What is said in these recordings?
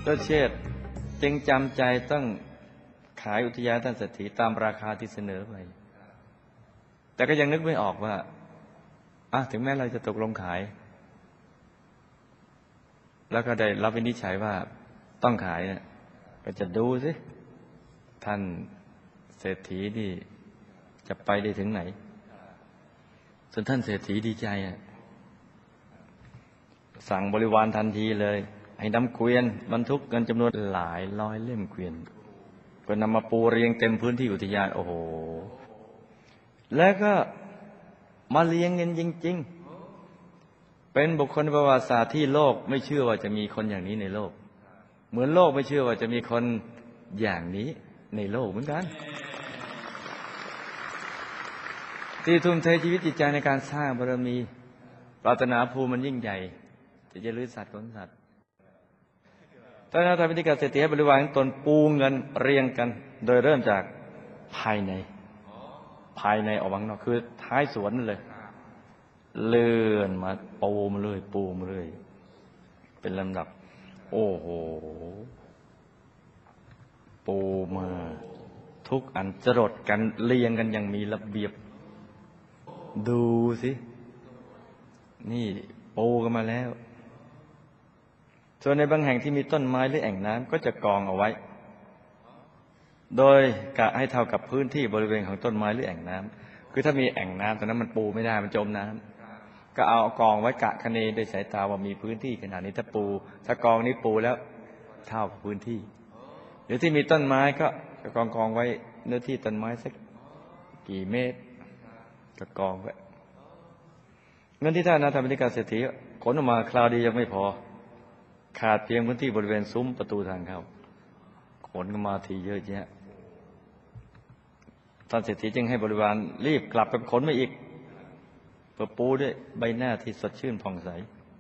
เจ้าเชษฐ์จึงจำใจต้องขายอุทยานท่านเศรษฐีตามราคาที่เสนอไปแต่ก็ยังนึกไม่ออกว่าถึงแม้เราจะตกลงขายแล้วก็ได้รับวินิจฉัยว่าต้องขายเนี่ยก็จะดูสิท่านเศรษฐีนี่จะไปได้ถึงไหนส่วนท่านเศรษฐีดีใจสั่งบริวารทันทีเลยให้นำเกวียนบรรทุกเงินจำนวนหลายร้อยเล่มเกวียนก็นำมาปูเรียงเต็มพื้นที่อุทยานโอ้โหแล้วก็มาเลี้ยงเงินจริงๆเป็นบุคคลประวัติศาสตร์ที่โลกไม่เชื่อว่าจะมีคนอย่างนี้ในโลกเหมือนโลกไม่เชื่อว่าจะมีคนอย่างนี้ในโลกเหมือนกันที่ทุ่มเทชีวิตจิตใจในการสร้างบารมีปรารถนาภูมิมันยิ่งใหญ่ที่จะลื้อสัตว์ของสัตว์ท่านทำพิธีการเศรษฐีให้บริวารของตนปูเงินเรียงกันโดยเริ่มจากภายในออกมาข้างนอกคือท้ายสวนนั่นเลยเลื่อนมาปูมาเรื่อยเป็นลำดับโอ้โหปูมาทุกอันจรดกันเรียงกันอย่างมีระเบียบดูสินี่ปูกันมาแล้วส่วนในบางแห่งที่มีต้นไม้หรือแอ่งน้ำก็จะกองเอาไว้โดยกะให้เท่ากับพื้นที่บริเวณของต้นไม้หรือแอ่งน้ำคือถ้ามีแอ่งน้ำตอนนั้นมันปูไม่ได้มันจมน้ำก็เอากองไว้กะคะเนโดยสายตาว่ามีพื้นที่ขนาดนี้ถ้ากองนี้ปูแล้วเท่ากับพื้นที่หรือที่มีต้นไม้ก็กองไว้เนื้อที่ต้นไม้สักกี่เมตรก็กองไว้เงินที่ท่านทำพิธีการเศรษฐีขนออกมาคราวเดียวยังไม่พอขาดเพียงพื้นที่บริเวณซุ้มประตูทางเข้าขนกันมาทีเยอะแยะท่านเศรษฐีจึงให้บริวารรีบกลับไปขนมาอีกเพื่อปูด้วยใบหน้าที่สดชื่นผ่องใส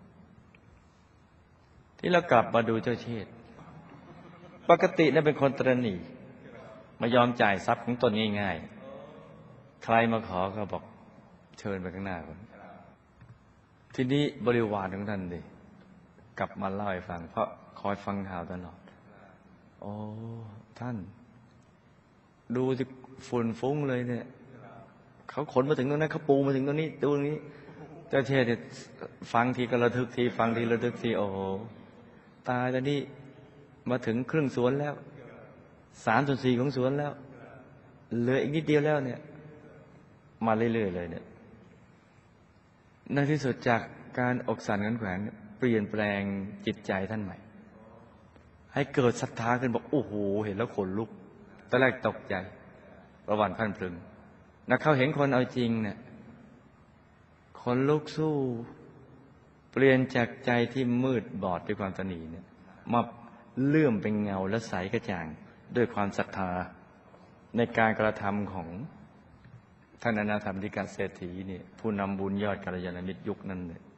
ที่เรากลับมาดูเจ้าเชษฐ์ปกตินั้นเป็นคนตระหนี่ไม่ยอมจ่ายทรัพย์ของตนง่ายๆใครมาขอก็บอกเชิญไปข้างหน้าก่อนทีนี้บริวารของท่านดิกลับมาเล่าให้ฟังเพราะคอยฟังข่าวตลอดโอ้ท่านดูสิฝุ่นฟุ้งเลยเนี่ยเขาขนมาถึงตรงนั้นเขาปูมาถึงตรงนี้ตรงนี้เจ้าเชษฐ์เนี่ยฟังทีก็ระทึกทีฟังทีระทึกทีโอ้โหตายตอนนี้มาถึงครึ่งสวนแล้ว3/4ของสวนแล้วเหลืออีกนิดเดียวแล้วเนี่ยมาเรื่อยๆเลยเนี่ยในที่สุดจากการอกสั่นขวัญแขวนเปลี่ยนแปลงจิตใจท่านใหม่ให้เกิดศรัทธาขึ้นบอกโอ้โหเห็นแล้วขนลุกตอนแรกตกใจประวัติพันพลึงนะเขาเห็นคนเอาจริงเนี่ยคนลุกสู้เปลี่ยนจากใจที่มืดบอดด้วยความตนีเนี่ยมาเลื่อมเป็นเงาและใสกระจ่างด้วยความศรัทธาในการกระทำของท่านอนาถบิณฑิกาเศรษฐีเนี่ยผู้นำบุญยอดกัลยาณมิตรยุคนั้นเนี่ย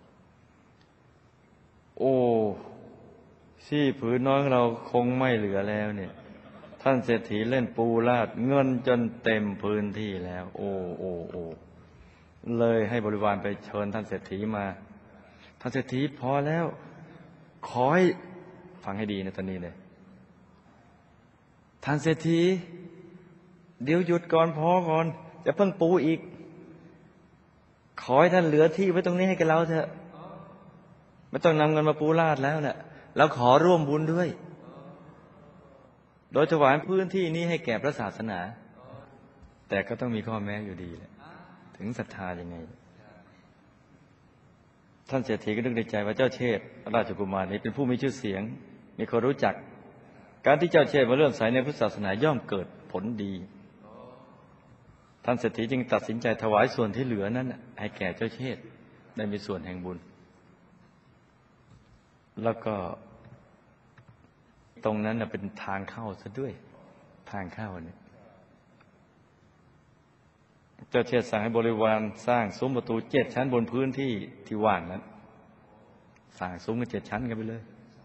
โอ้ที่ผืนน้อยเราคงไม่เหลือแล้วเนี่ยท่านเศรษฐีเล่นปูลาดเงินจนเต็มพื้นที่แล้วโอ้เลยให้บริวารไปเชิญท่านเศรษฐีมาท่านเศรษฐีพอแล้วขอให้ฟังให้ดีนะตอนนี้เลยท่านเศรษฐีเดี๋ยวหยุดก่อนพอก่อนจะเพิ่งปูอีกขอให้ท่านเหลือที่ไว้ตรงนี้ให้กับเราเถอะไม่ต้องนำเงินมาปูลาดแล้วเนี่ยเราขอร่วมบุญด้วยโดยถวายพื้นที่นี้ให้แก่พระศาสนาแต่ก็ต้องมีข้อแม้อยู่ดีแหละถึงศรัทธายังไงท่านเศรษฐีก็นึกในใจว่าเจ้าเชษฐ์ราชกุมารนี้เป็นผู้มีชื่อเสียงมีคนรู้จักการที่เจ้าเชษฐ์มาเลื่อมใสในพุทธศาสนาย่อมเกิดผลดีท่านเศรษฐีจึงตัดสินใจถวายส่วนที่เหลือนั้นให้แก่เจ้าเชษฐ์ได้มีส่วนแห่งบุญแล้วก็ตรงนั้นเป็นทางเข้าซะด้วยทางเข้าเนี่ยเจ้าเชษฐ์สั่งให้บริวารสร้างซุ้มประตู7 ชั้นบนพื้นที่ที่ว่างนั้นสร้างซุ้มกัน7 ชั้นกันไปเลย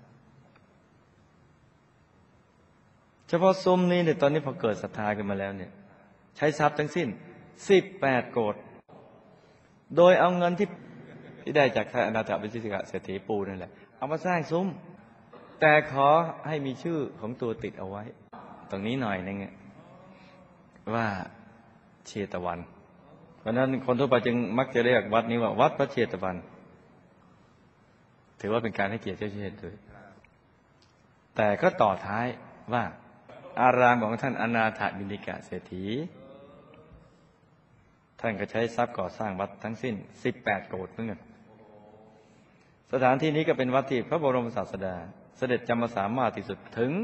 เฉพาะซุ้มนี้เนี่ยตอนนี้พอเกิดศรัทธาขึ้นมาแล้วเนี่ยใช้ทรัพย์ทั้งสิ้น18 โกฏโดยเอาเงินที่ได้จากท่านอนาถบิณฑิกะเศรษฐีปูนั่นแหละเอามาสร้างซุ้มแต่ขอให้มีชื่อของตัวติดเอาไว้ ตรงนี้หน่อยนึงว่าเชตวัน เพราะนั้นคนทั่วไปจึงมักจะเรียกวัดนี้ว่าวัดพระเชตวัน ถือว่าเป็นการให้เกียรติเจ้าเชษด้วยแต่ก็ต่อท้ายว่าอารามของท่านอนาถบิณฑิกะเศรษฐีท่านก็ใช้ทรัพย์ก่อสร้างวัดทั้งสิ้น18 โกฏเหมือนกันสถานที่นี้ก็เป็นวัดที่พระบรมศาสดาเสด็จจำพรรษามากที่สุดถึง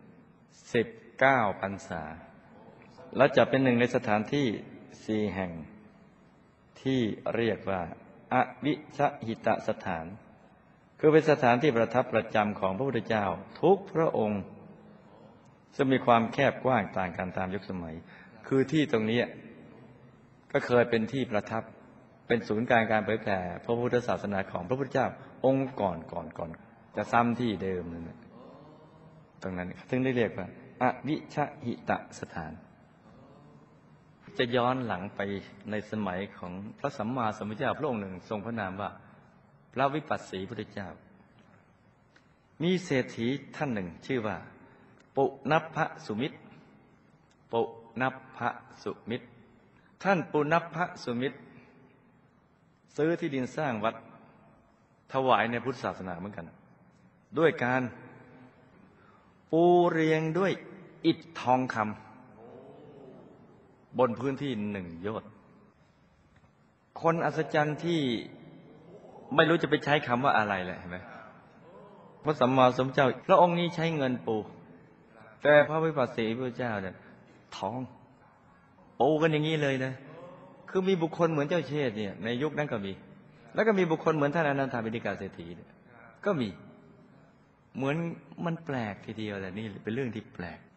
19 พรรษาและจะเป็นหนึ่งในสถานที่4 แห่งที่เรียกว่าอวิชหิตสถานคือเป็นสถานที่ประทับประจำของพระพุทธเจ้าทุกพระองค์ซึ่งมีความแคบกว้างต่างกันตามยุคสมัยคือที่ตรงนี้ก็เคยเป็นที่ประทับเป็นศูนย์กลางการเผยแผ่พระพุทธศาสนาของพระพุทธเจ้าองค์ก่อนจะซ้ำที่เดิมนั่นแหละตรงนั้นถึงได้เรียกว่าอวิชหิตสถานจะย้อนหลังไปในสมัยของพระสัมมาสัมพุทธเจ้าพระองค์หนึ่งทรงพระนามว่าพระวิปัสสีพุทธเจ้ามีเศรษฐีท่านหนึ่งชื่อว่าปุณพพสุมิตรปุณพพสุมิตรท่านปุณพพสุมิตรซื้อที่ดินสร้างวัดถวายในพุทธศาสนาเหมือนกันด้วยการปูเรียงด้วยอิฐทองคำบนพื้นที่1 โยชน์คนอัศจรรย์ที่ไม่รู้จะไปใช้คำว่าอะไรเลยเห็นไหมพระสัมมาสัมพุทธเจ้าพระองค์นี้ใช้เงินปูแต่พระวิปัสสีพุทธเจ้าเนี่ยทองปูกันอย่างนี้เลยนะคือมีบุคคลเหมือนเจ้าเชษเนี่ยในยุคนั้นก็มีแล้วก็มีบุคคลเหมือนท่านอนันทบิณฑิกะเศรษฐีก็มีเหมือนมันแปลกทีเดียวแหละนี่เป็นเรื่องที่แปลก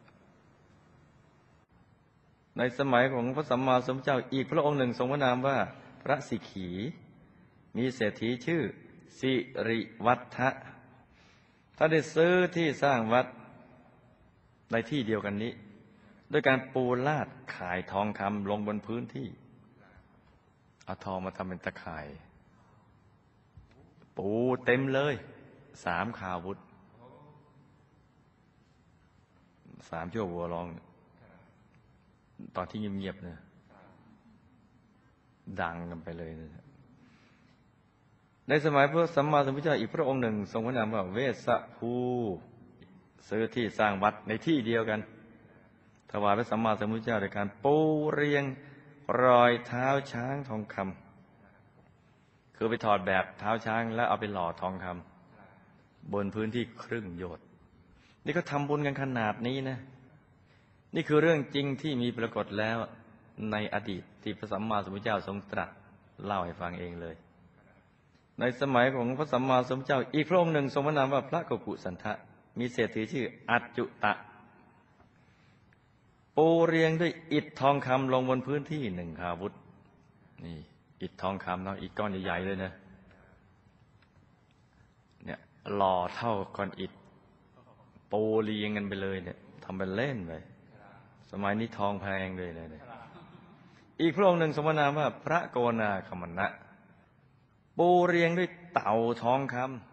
ในสมัยของพระสัมมาสัมพุทธเจ้าอีกพระองค์หนึ่งทรงพระนามว่าพระสิกขีมีเศรษฐีชื่อสิริวัฒะท่านได้ซื้อที่สร้างวัดในที่เดียวกันนี้ด้วยการปูลาดข่ายทองคำลงบนพื้นที่เอาทองมาทำเป็นตะข่ายปูเต็มเลย3 คาวุธ3 ชั่ววัวร้องตอนที่เงียบๆเนี่ยดังกันไปเลยนะในสมัยพระสัมมาสัมพุทธเจ้าอีกพระองค์หนึ่งทรงพระนามว่าเวสสภูซื้อที่สร้างวัดในที่เดียวกันถวายพระสัมมาสัมพุทธเจ้าโดยการปูเรียงรอยเท้าช้างทองคำคือไปถอดแบบเท้าช้างแล้วเอาไปหล่อทองคำบนพื้นที่1 โยชน์นี่ก็ทำบุญกันขนาดนี้นะนี่คือเรื่องจริงที่มีปรากฏแล้วในอดีตที่พระสัมมาสัมพุทธเจ้าทรงตรัสเล่าให้ฟังเองเลยในสมัยของพระสัมมาสัมพุทธเจ้าอีกพระองค์หนึ่งทรงพระนามว่าพระโกกุสันทะมีเศรษฐีชื่ออัจจุตะปูเรียงด้วยอิฐทองคำลงบนพื้นที่1 คาวุธนี่อิฐทองคำเนาะอิฐก้อนใหญ่ๆเลยนะเนี่ยหล่อเท่าก้อนอิฐปูเรียงกันไปเลยเนี่ยทำเป็นเล่นไปสมัยนี้ทองแพงเลยนะอีกพระองค์หนึ่งทรงพระนามว่าพระโกนาคมนะปูเรียงด้วยเต่าทองค